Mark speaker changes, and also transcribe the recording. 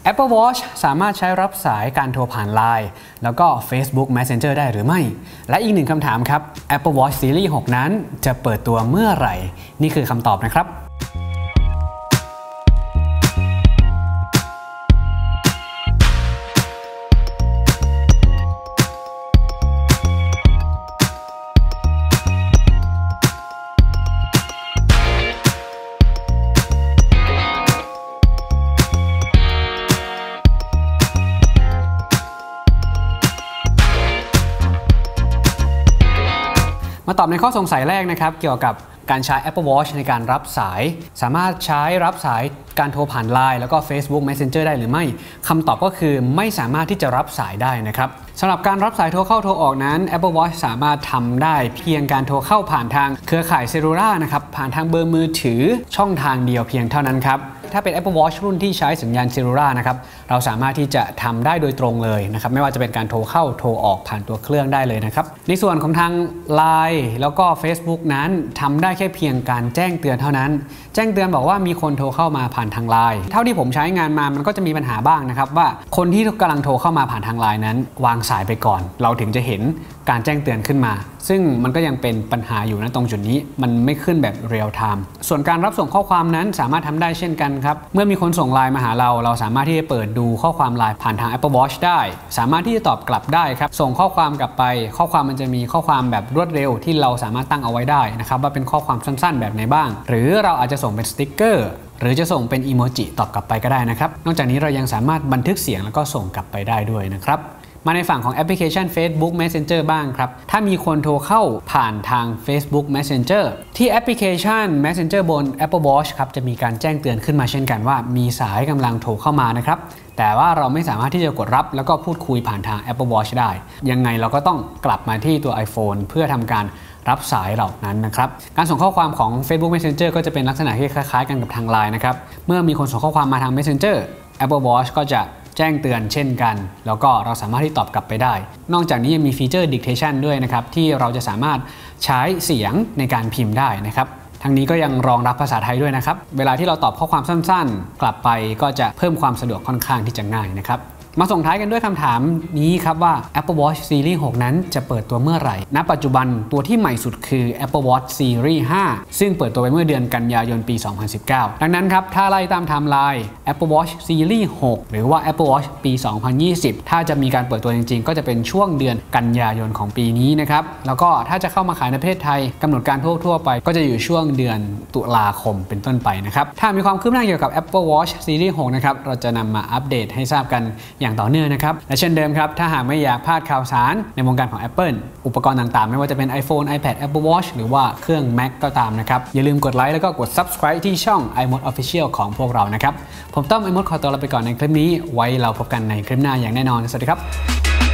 Speaker 1: Apple Watch สามารถใช้รับสายการโทรผ่าน LINE แล้วก็ Facebook Messenger ได้หรือไม่และอีกหนึ่งคำถามครับ Apple Watch Series 6 นั้นจะเปิดตัวเมื่อไหร่นี่คือคำตอบนะครับมาตอบในข้อสงสัยแรกนะครับเกี่ยวกับการใช้ Apple Watch ในการรับสายสามารถใช้รับสายการโทรผ่าน LINE แล้วก็ Facebook Messenger ได้หรือไม่คำตอบก็คือไม่สามารถที่จะรับสายได้นะครับสำหรับการรับสายโทรเข้าโทรออกนั้น Apple Watch สามารถทำได้เพียงการโทรเข้าผ่านทางเครือข่ายเซลลูล่านะครับผ่านทางเบอร์มือถือช่องทางเดียวเพียงเท่านั้นครับถ้าเป็น Apple Watch รุ่นที่ใช้สัญญาณเซลลูล่านะครับเราสามารถที่จะทำได้โดยตรงเลยนะครับไม่ว่าจะเป็นการโทรเข้าโทรออกผ่านตัวเครื่องได้เลยนะครับในส่วนของทาง LINE แล้วก็ Facebook นั้นทำได้แค่เพียงการแจ้งเตือนเท่านั้นแจ้งเตือนบอกว่ามีคนโทรเข้ามาผ่านทาง LINE เท่าที่ผมใช้งานมามันก็จะมีปัญหาบ้างนะครับว่าคนที่กำลังโทรเข้ามาผ่านทาง LINE นั้นวางสายไปก่อนเราถึงจะเห็นการแจ้งเตือนขึ้นมาซึ่งมันก็ยังเป็นปัญหาอยู่นะตรงจุดนี้มันไม่ขึ้นแบบเรียลไทม์ส่วนการรับส่งข้อความนั้นสามารถทำได้เช่นกันครับเมื่อมีคนส่งไลน์มาหาเราสามารถที่จะเปิดดูข้อความไลน์ผ่านทาง Apple Watch ได้สามารถที่จะตอบกลับได้ครับส่งข้อความกลับไปข้อความมันจะมีข้อความแบบรวดเร็วที่เราสามารถตั้งเอาไว้ได้นะครับว่าเป็นข้อความสั้นๆแบบไหนบ้างหรือเราอาจจะส่งเป็นสติ๊กเกอร์หรือจะส่งเป็นอีโมจิตอบกลับไปก็ได้นะครับนอกจากนี้เรายังสามารถบันทึกเสียงแล้วก็ส่งกลับไปได้ด้วยนะครับมาในฝั่งของแอปพลิเคชัน Facebook Messenger บ้างครับถ้ามีคนโทรเข้าผ่านทาง Facebook Messenger ที่แอปพลิเคชัน Messenger บน Apple Watch ครับจะมีการแจ้งเตือนขึ้นมาเช่นกันว่ามีสายกำลังโทรเข้ามานะครับแต่ว่าเราไม่สามารถที่จะกดรับแล้วก็พูดคุยผ่านทาง Apple Watch ได้ยังไงเราก็ต้องกลับมาที่ตัว iPhone เพื่อทำการรับสายเหล่านั้นนะครับการส่งข้อความของ Facebook Messenger ก็จะเป็นลักษณะที่คล้ายๆกันกับทาง LINE นะครับเมื่อมีคนส่งข้อความมาทาง Messenger Apple Watch ก็จะแจ้งเตือนเช่นกันแล้วก็เราสามารถที่ตอบกลับไปได้นอกจากนี้ยังมีฟีเจอร์ Dictation ด้วยนะครับที่เราจะสามารถใช้เสียงในการพิมพ์ได้นะครับทั้งนี้ก็ยังรองรับภาษาไทยด้วยนะครับเวลาที่เราตอบข้อความสั้นๆกลับไปก็จะเพิ่มความสะดวกค่อนข้างที่จะง่ายนะครับมาส่งท้ายกันด้วยคำถามนี้ครับว่า Apple Watch Series 6 นั้นจะเปิดตัวเมื่อไหร่ณปัจจุบันตัวที่ใหม่สุดคือ Apple Watch Series 5 ซึ่งเปิดตัวไปเมื่อเดือนกันยายนปี 2019 ดังนั้นครับถ้าไล่ตามไทม์ไลน์ Apple Watch Series 6 หรือว่า Apple Watch ปี 2020 ถ้าจะมีการเปิดตัวจริงๆก็จะเป็นช่วงเดือนกันยายนของปีนี้นะครับแล้วก็ถ้าจะเข้ามาขายในประเทศไทยกำหนดการทั่วไปก็จะอยู่ช่วงเดือนตุลาคมเป็นต้นไปนะครับถ้ามีความคืบหน้าเกี่ยวกับ Apple Watch Series 6 นะครับเราจะนำมาอัปเดตให้ทราบกันอย่างต่อเนื่องนะครับและเช่นเดิมครับถ้าหากไม่อยากพลาดข่าวสารในวงการของ Apple อุปกรณ์ต่างๆไม่ว่าจะเป็น iPhone iPad Apple Watch หรือว่าเครื่อง Mac ก็ตามนะครับอย่าลืมกดไลค์แล้วก็กด Subscribe ที่ช่อง iMode Official ของพวกเรานะครับผมต้อม iMode ขอตัวลาไปก่อนในคลิปนี้ไว้เราพบกันในคลิปหน้าอย่างแน่นอนสวัสดีครับ